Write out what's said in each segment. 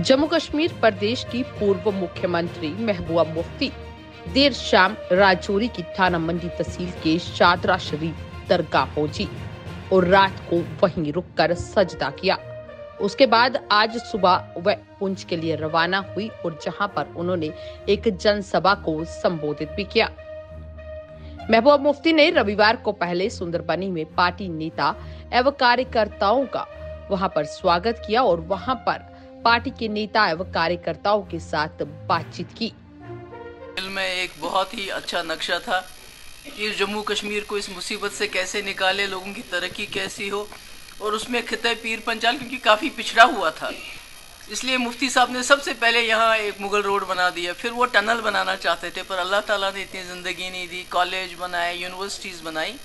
जम्मू कश्मीर प्रदेश की पूर्व मुख्यमंत्री महबूबा मुफ्ती देर शाम राजौरी की थाना मंडी तहसील के शादरा शरीफ दरगाह पहुंची और रात को वहीं रुककर सजदा किया। उसके बाद आज सुबह वह पुंछ के लिए रवाना हुई और जहां पर उन्होंने एक जनसभा को संबोधित भी किया। महबूबा मुफ्ती ने रविवार को पहले सुंदरबनी में पार्टी नेता एवं कार्यकर्ताओं का वहां पर स्वागत किया और वहां पर पार्टी के नेता एवं कार्यकर्ताओं के साथ बातचीत की। दिल में एक बहुत ही अच्छा नक्शा था कि जम्मू कश्मीर को इस मुसीबत से कैसे निकाले, लोगों की तरक्की कैसी हो, और उसमें खिते पीर पंचाल क्योंकि काफ़ी पिछड़ा हुआ था, इसलिए मुफ्ती साहब ने सबसे पहले यहाँ एक मुगल रोड बना दिया। फिर वो टनल बनाना चाहते थे पर अल्लाह ताला ने इतनी ज़िंदगी नहीं दी, कॉलेज बनाए, यूनिवर्सिटीज़ बनाई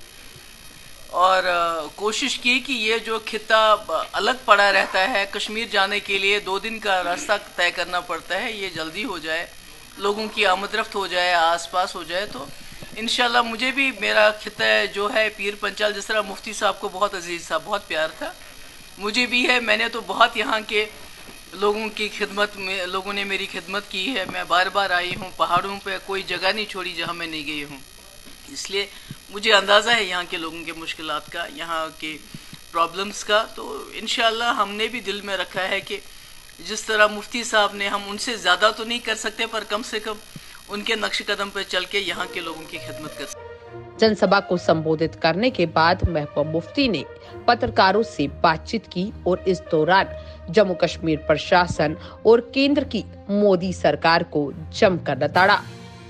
और कोशिश की कि ये जो खिता अलग पड़ा रहता है, कश्मीर जाने के लिए 2 दिन का रास्ता तय करना पड़ता है, ये जल्दी हो जाए, लोगों की आमदरफ्त हो जाए, आसपास हो जाए। तो इंशाल्लाह मुझे भी मेरा खिता जो है पीर पंचाल, जिस तरह मुफ्ती साहब को बहुत अजीज़ था, बहुत प्यार था, मुझे भी है। मैंने तो बहुत यहाँ के लोगों की खिदमत में, लोगों ने मेरी खिदमत की है। मैं बार बार आई हूँ, पहाड़ों पे कोई जगह नहीं छोड़ी जहाँ मैं नहीं गई हूँ, इसलिए मुझे अंदाज़ा है यहाँ के लोगों के मुश्किलात का, यहाँ के प्रॉब्लम्स का। तो इंशाल्लाह हमने भी दिल में रखा है कि जिस तरह मुफ्ती साहब ने, हम उनसे ज़्यादा तो नहीं कर सकते पर कम से कम उनके नक्श कदम पर चल के यहाँ के लोगों की खिदमत कर सकते। जनसभा को संबोधित करने के बाद महबूबा मुफ्ती ने पत्रकारों से बातचीत की और इस दौरान जम्मू कश्मीर प्रशासन और केंद्र की मोदी सरकार को जमकर नताड़ा।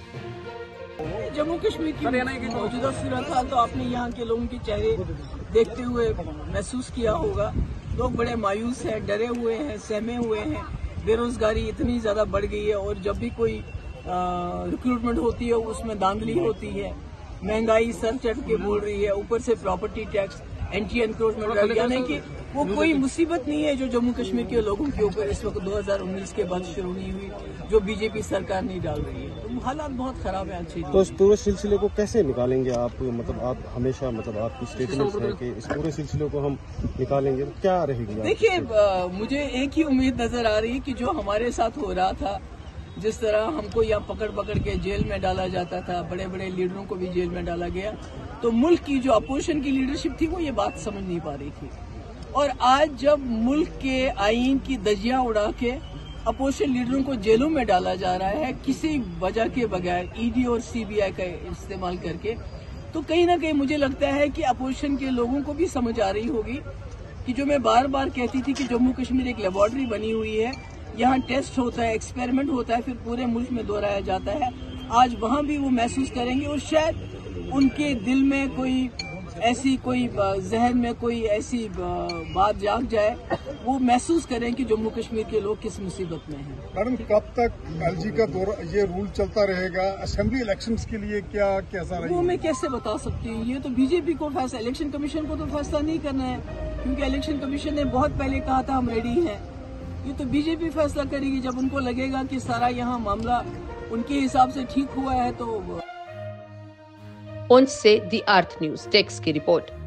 जम्मू कश्मीर की मौजूदा सूरत हाल तो आपने यहाँ के लोगों के चेहरे देखते हुए महसूस किया होगा। लोग बड़े मायूस हैं, डरे हुए हैं, सहमे हुए हैं। बेरोजगारी इतनी ज्यादा बढ़ गई है और जब भी कोई रिक्रूटमेंट होती है उसमें धांधली होती है। महंगाई सर चढ़ के बोल रही है, ऊपर से प्रॉपर्टी टैक्स, एंटी एनक्रोचमेंट, यानी कि वो कोई मुसीबत नहीं है जो जम्मू कश्मीर के लोगों के ऊपर इस वक्त 2019 के बाद शुरू नहीं हुई, जो बीजेपी सरकार नहीं डाल रही है। तो हालात बहुत खराब है अच्छी। तो इस पूरे सिलसिले को कैसे निकालेंगे आप? मतलब आप हमेशा, मतलब आपकी स्टेटमेंट है कि इस पूरे सिलसिले को हम निकालेंगे, तो क्या रहेगी? देखिए, मुझे एक ही उम्मीद नजर आ रही है कि जो हमारे साथ हो रहा था, जिस तरह हमको यहाँ पकड़ पकड़ के जेल में डाला जाता था, बड़े बड़े लीडरों को भी जेल में डाला गया, तो मुल्क की जो अपोजिशन की लीडरशिप थी वो ये बात समझ नहीं पा रही थी। और आज जब मुल्क के आईन की धज्जियां उड़ा के अपोजिशन लीडरों को जेलों में डाला जा रहा है किसी वजह के बगैर, ईडी और सीबीआई का इस्तेमाल करके, तो कहीं ना कहीं मुझे लगता है कि अपोजिशन के लोगों को भी समझ आ रही होगी कि जो मैं बार बार कहती थी कि जम्मू कश्मीर एक लेबोरेटरी बनी हुई है, यहाँ टेस्ट होता है, एक्सपेरिमेंट होता है, फिर पूरे मुल्क में दोहराया जाता है। आज वहाँ भी वो महसूस करेंगे और शायद उनके दिल में कोई ऐसी, कोई जहन में कोई ऐसी बात जाग जाए, वो महसूस करें कि जम्मू कश्मीर के लोग किस मुसीबत में हैं। मैडम, कब तक एलजी का ये रूल चलता रहेगा? असेंबली इलेक्शंस के लिए क्या कैसा रहेगा? वो मैं कैसे बता सकती हूँ, ये तो बीजेपी को फैसला, इलेक्शन कमीशन को तो फैसला नहीं करना है, क्योंकि इलेक्शन कमीशन ने बहुत पहले कहा था हम रेडी हैं। ये तो बीजेपी फैसला करेगी जब उनको लगेगा कि सारा यहाँ मामला उनके हिसाब से ठीक हुआ है। तो पुंछ से द अर्थ न्यूज डेस्क की रिपोर्ट।